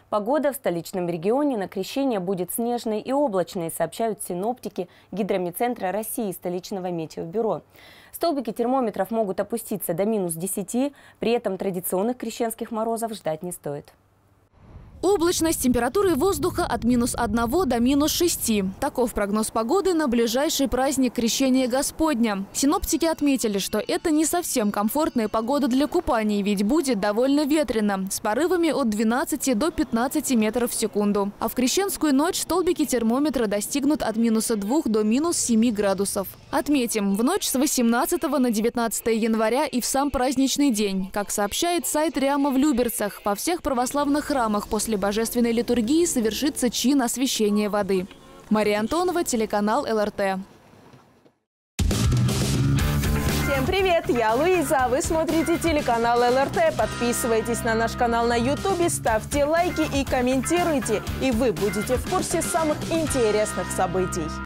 Погода в столичном регионе на Крещение будет снежной и облачной, сообщают синоптики Гидромедцентра России и столичного метеобюро. Столбики термометров могут опуститься до -10, при этом традиционных крещенских морозов ждать не стоит. Облачность, температуры воздуха от -1 до -6. Таков прогноз погоды на ближайший праздник Крещения Господня. Синоптики отметили, что это не совсем комфортная погода для купаний, ведь будет довольно ветрено, с порывами от 12 до 15 метров в секунду. А в крещенскую ночь столбики термометра достигнут от -2 до -7 градусов. Отметим, в ночь с 18 на 19 января и в сам праздничный день, как сообщает сайт РИАМа в Люберцах, во всех православных храмах после божественной литургии совершится чин освящения воды. Мария Антонова, телеканал ЛРТ. Всем привет, я Луиза, а вы смотрите телеканал ЛРТ. Подписывайтесь на наш канал на YouTube, ставьте лайки и комментируйте. И вы будете в курсе самых интересных событий.